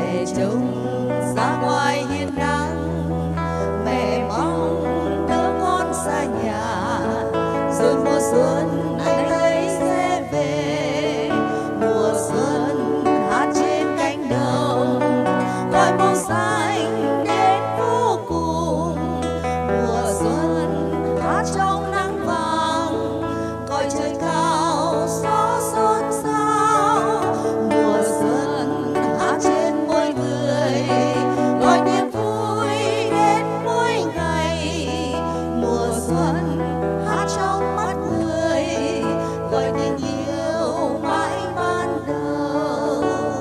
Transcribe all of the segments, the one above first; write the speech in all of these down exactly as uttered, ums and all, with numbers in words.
mẹ trông ra ngoài hiên nắng, mẹ mong đứa con xa nhà, rồi mùa xuân anh ấy sẽ về. Mùa xuân hát trên cánh đồng, gọi màu xanh đến vô cùng. Mùa xuân hát trong nắng vàng, cõi trời cao gió xôn xao. Mùa xuân hát trên môi người, gọi niềm vui đến mỗi ngày. Mùa xuân hát trong mắt người, gọi tình yêu mãi ban đầu.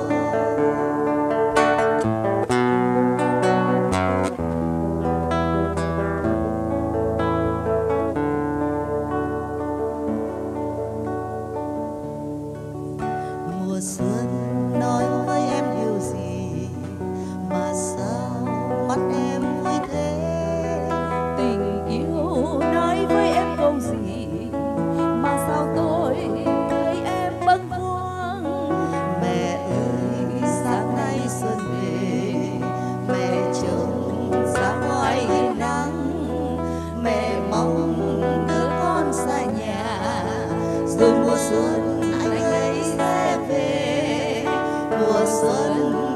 Mùa xuân nói với em điều gì mà sao mắt em vui thế? Tình yêu nói với em câu gì mà sao tôi thấy em bâng khuâng. Mẹ ơi sáng nay xuân về, mẹ trông ra ngoài hiên nắng, mẹ mong đứa con xa nhà, rồi mùa xuân anh ấy sẽ về. Mùa xuân